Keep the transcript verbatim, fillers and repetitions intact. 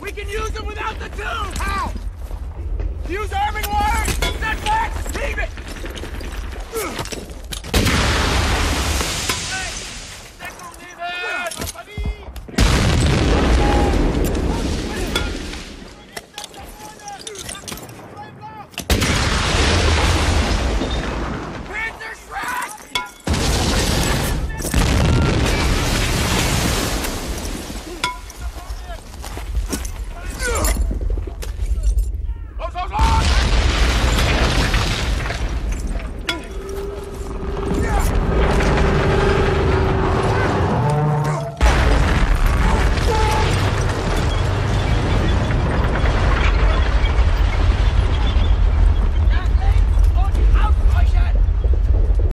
We can use them without the tube! How? Use arming wire? Set back! Leave it!